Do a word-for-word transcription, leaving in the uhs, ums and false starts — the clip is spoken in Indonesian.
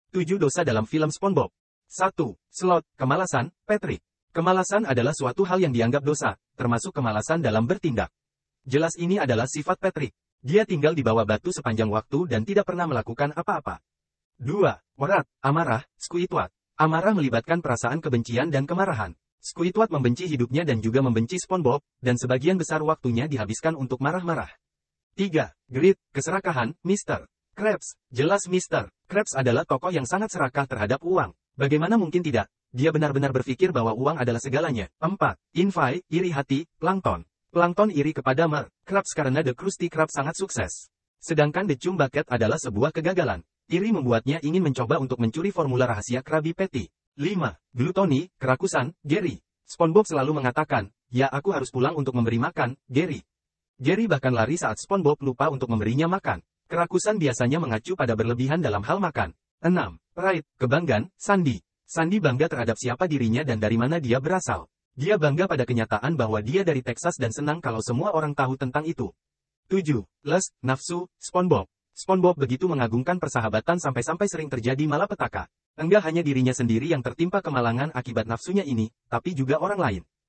tujuh dosa dalam film SpongeBob. satu. Slot, kemalasan, Patrick. Kemalasan adalah suatu hal yang dianggap dosa, termasuk kemalasan dalam bertindak. Jelas ini adalah sifat Patrick. Dia tinggal di bawah batu sepanjang waktu dan tidak pernah melakukan apa-apa. dua. Warat, amarah, Squidward. Amarah melibatkan perasaan kebencian dan kemarahan. Squidward membenci hidupnya dan juga membenci SpongeBob, dan sebagian besar waktunya dihabiskan untuk marah-marah. tiga. Greed, keserakahan, mister Krabs. Jelas mister Krabs adalah tokoh yang sangat serakah terhadap uang. Bagaimana mungkin tidak? Dia benar-benar berpikir bahwa uang adalah segalanya. empat. Invai, iri hati, Plankton. Plankton iri kepada Mer Krabs karena The Krusty Krab sangat sukses. Sedangkan The Chum Bucket adalah sebuah kegagalan. Iri membuatnya ingin mencoba untuk mencuri formula rahasia Krabby Patty. lima. Glutoni, kerakusan, Gary. SpongeBob selalu mengatakan, ya aku harus pulang untuk memberi makan, Gary. Gary bahkan lari saat SpongeBob lupa untuk memberinya makan. Kerakusan biasanya mengacu pada berlebihan dalam hal makan. enam. Pride, kebanggaan, Sandy. Sandy bangga terhadap siapa dirinya dan dari mana dia berasal. Dia bangga pada kenyataan bahwa dia dari Texas dan senang kalau semua orang tahu tentang itu. tujuh. Lust, nafsu, SpongeBob. SpongeBob begitu mengagungkan persahabatan sampai-sampai sering terjadi malapetaka. Enggak hanya dirinya sendiri yang tertimpa kemalangan akibat nafsunya ini, tapi juga orang lain.